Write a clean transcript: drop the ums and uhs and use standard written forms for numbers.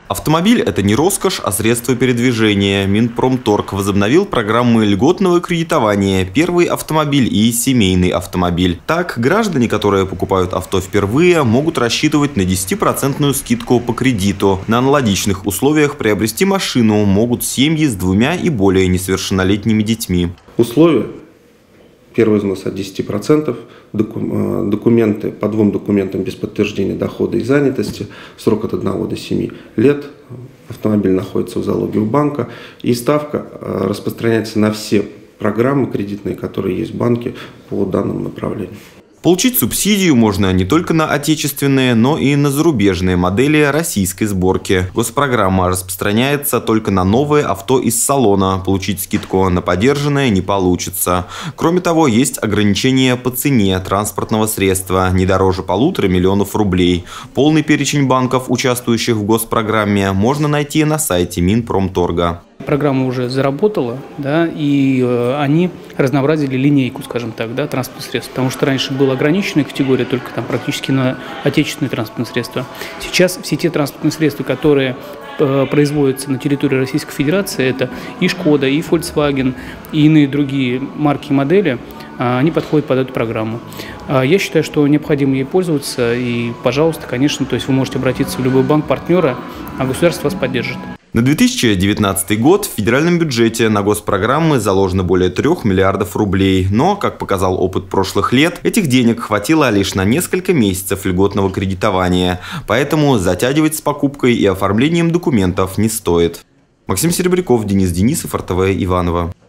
Автомобиль – это не роскошь, а средство передвижения. Минпромторг возобновил программы льготного кредитования «Первый автомобиль» и «Семейный автомобиль». Так, граждане, которые покупают авто впервые, могут рассчитывать на 10% скидку по кредиту. На аналогичных условиях приобрести машину могут семьи с 2 и более несовершеннолетними детьми. Условия: первый взнос от 10%, документы по 2 документам без подтверждения дохода и занятости, срок от 1 до 7 лет, автомобиль находится в залоге у банка, и ставка распространяется на все программы кредитные, которые есть в банке по данному направлению. Получить субсидию можно не только на отечественные, но и на зарубежные модели российской сборки. Госпрограмма распространяется только на новые авто из салона. Получить скидку на подержанное не получится. Кроме того, есть ограничения по цене транспортного средства не дороже 1,5 миллиона рублей. Полный перечень банков, участвующих в госпрограмме, можно найти на сайте Минпромторга. Программа уже заработала, да, и они разнообразили линейку, скажем так, да, транспортных средств, потому что раньше была ограниченная категория только там практически на отечественные транспортные средства. Сейчас все те транспортные средства, которые производятся на территории Российской Федерации, это и Шкода, и Volkswagen, и иные другие марки и модели, они подходят под эту программу. Я считаю, что необходимо ей пользоваться, и, пожалуйста, конечно, то есть вы можете обратиться в любой банк партнера, а государство вас поддержит. На 2019 год в федеральном бюджете на госпрограммы заложено более 3 миллиардов рублей. Но, как показал опыт прошлых лет, этих денег хватило лишь на несколько месяцев льготного кредитования. Поэтому затягивать с покупкой и оформлением документов не стоит. Максим Серебряков, Денис Денисов, РТВ Иваново.